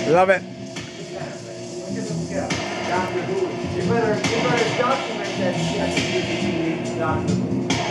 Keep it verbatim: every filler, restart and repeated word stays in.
Love it. Doctor Who. You better, you better document that shit. Doctor Who.